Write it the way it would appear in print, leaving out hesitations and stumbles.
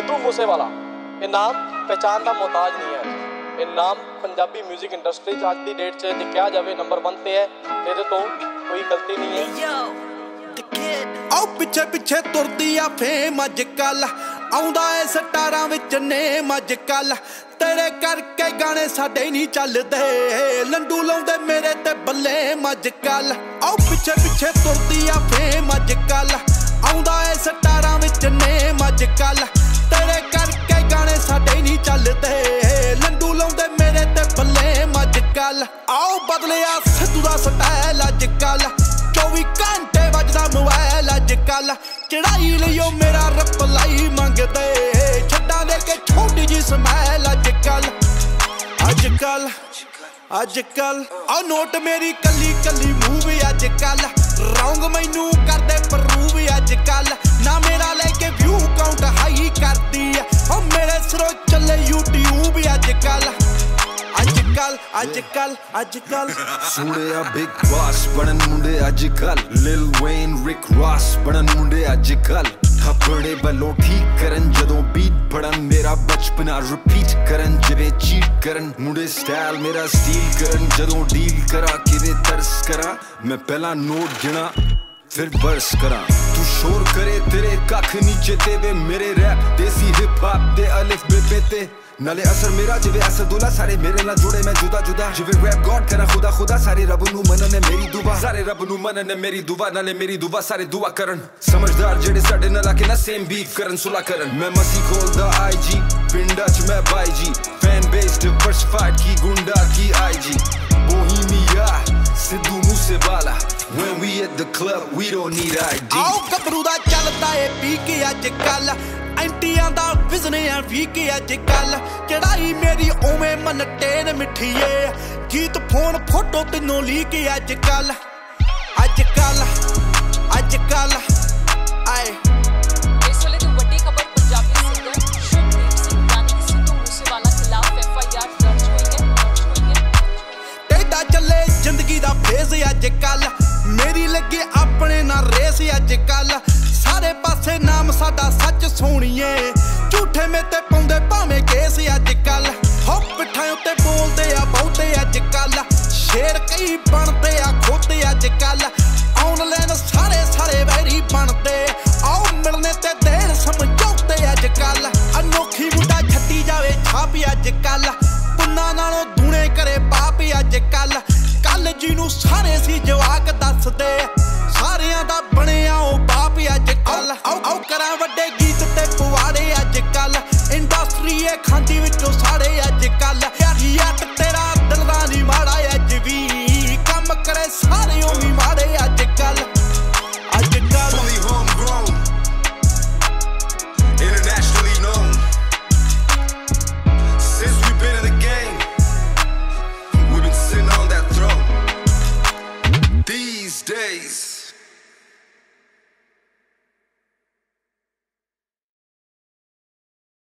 सिद्धू मूसेवाला ये नाम पहचान का मोहताज नहीं है। ये नाम पंजाबी म्यूजिक इंडस्ट्री आज की डेट से लिखा जाए नंबर 1 ते है, ये तो कोई गलती नहीं है। आओ पिछे पिछे तुरदी आ फेम अजकल, आउंदा है स्टारां विच नेम अजकल, तेरे करके गाने साडे नहीं चलदे, लंडू लाउंदे मेरे ते बल्ले अजकल। आओ पिछे पिछे तुरदी आ फेम अजकल, आउंदा है स्टारां विच नेम अजकल, तेरे करके गाने साडे नहीं चलदे, लंडू लाउंदे मेरे ते बल्ले अजकल। आओ बदलिया सिद्धू दा स्टाइल अजकल, 24 घंटे वजदा मोबाइल अजकल, चढ़ाई लियो मेरा रिप्लाई मंगदे, छड्डां दे के छोटी जी स्माइल अजकल। अजकल अजकल आ नोट मेरी कली कली मूवी अजकल, रौंग मैनू करदे प्रूव अजकल, ना मेरा लेके व्यू काउंट हाई करदी है, ओ मेरे सिरों चले यूट्यूब अजकल। अजकल अजकल अजकल सुनिया बिग बॉस बनन मुंडे अजकल, लिल वेन रिक रॉस बनन मुंडे अजकल, थप्पड़े बलों ठीक करन जदों बीट पड़न, मेरा बचपना रिपीट करन जिवें चीट करन, मुंडे स्टाइल मेरा स्टील करन जदों डील करा, किवें तरस करा मैं पहला नोट गिना फिर बरस करा, तू शोर करे तेरे कख नीचे ते वे मेरे रैप देसी हिप हॉप दे अलिफ बे ते, नाले असर मेरा जिवे असदुल्ला, सारे मेरे नाल जुड़े मैं जुदा जुदा, जिवे रैप गॉड करा खुदा खुदा, सारे रब नू मनने मेरी दुआ, सारे रब नू मनने मेरी दुआ, नाले मेरी दुआ सारे दुआ करन, समझदार जेड़े साडे नाल आके ना सेम बीफ करन सुला करन, मैं मसी खोलदा आईजी पिंडा च मैं बाई जी, फैन बेस डिवर्सिफाइड की गुंडा की IG, Bohemia Sidhu Moosewala, when we at the club we don't need ID। आओ गबरू दा चलदा ए पी के अजकल, एंटियां दा विजन है वी के अजकल, चढ़ाई मेरी ओवें मन टेन मिठिए, गीत फोन फोटो तीनों ली के अजकल। अजकल अजकल आए इस वेले दी वड्डी खबर पंजाबी सिंगर शुभदीप सिंह यानी कि सिद्धू मूसेवाला खिलाफ FIR दर्ज हुई है। टेढ़ा चले जिंदगी दा फेज अजकल, मेरी लगे अपने ना रेस अजकल, सारे पासे नाम साडा सच सोनिए, झूठे में ते पाउंदे भावें केस अजकल, हो पिट्ठां उत्ते बोलदे आ बहुते अजकल, शेर कई बनदे आ खोते अजकल, ऑनलाइन सारे सारे वैरी बनदे, आओ मिलने ते देर समझौते अजकल, अनोखी मुंडा छड्डी जावे छाप अजकल, पुन्ना नालों दूने करे पाप अजकल, कल जिनू सारे सी जवाक दसदे, सारियां दा बनिया ओ बाप अजकल। आओ करा वड्डे गीत ते पवाड़े अजकल, इंडस्ट्री ए खांदी विचों साड़े अजकल, याट तेरा दिल दा नी माड़ा अज भी, कम करे सारे ओवी माड़े अजकल। अजकल Fully homegrown, internationally known, since we've been in the game we've been sitting on that throne, these days